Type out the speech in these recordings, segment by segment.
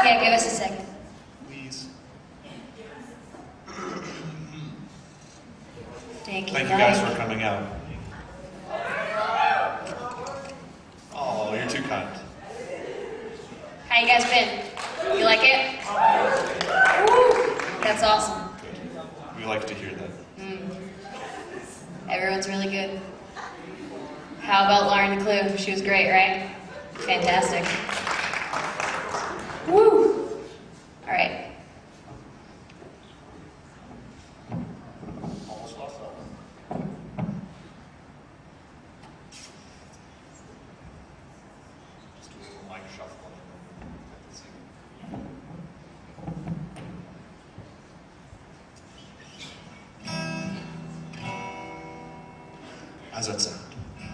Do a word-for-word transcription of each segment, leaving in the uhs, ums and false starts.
Okay, give us a second. Please. Thank you, Thank you guys for coming out. Oh, you're too kind. How you guys been? You like it? Woo! That's awesome. Good. We like to hear that. Mm. Everyone's really good. How about Lauren DeClue? She was great, right? Fantastic. Woo! All right. How's that sound?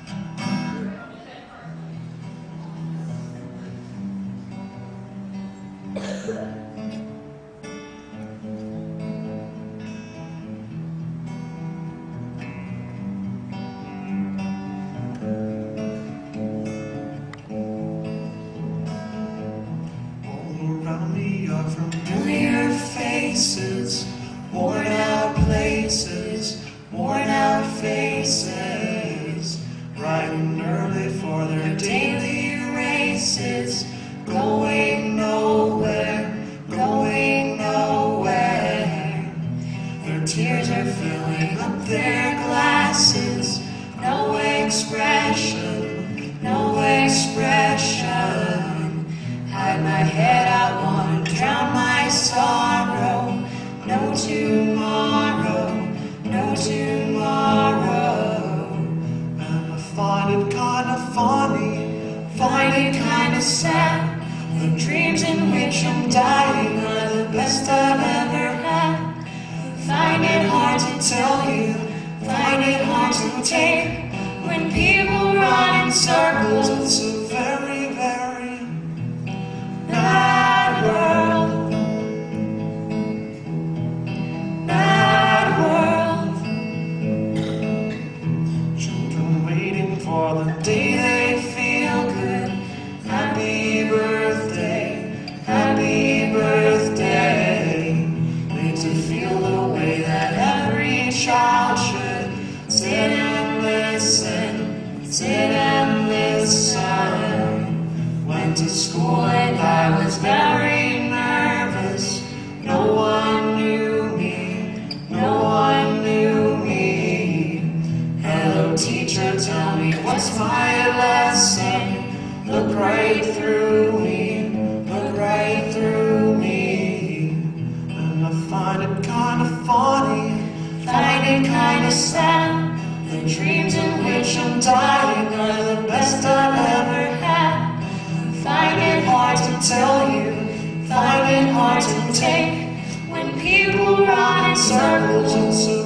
All around me are familiar faces, worn out places, worn out faces, riding early for their daily races, going nowhere, going nowhere. Their tears are filling up their glasses, no expression, no expression. Hide my head, I want to drown my sorrow, no tomorrow, no tomorrow. And I find it kinda funny, find it kinda sad. The dreams in which I'm dying are the best I've ever had. Find it hard to tell you, find it hard to take, when people run in circles. It's a very, very bad world. Bad world. Children waiting for the day they feel good. Happy birthday, happy birthday. Made to feel the way that every child should. Sit and listen, sit and listen. Went to school and I was very nervous. No one knew me, no one knew me. Hello teacher, tell me what's my lesson. Look right through me, look right through me. And I find it kinda funny, find it kinda sad. The dreams in which I'm dying are the best I've ever had. Find it hard to tell you, find it hard to take, when people run in circles.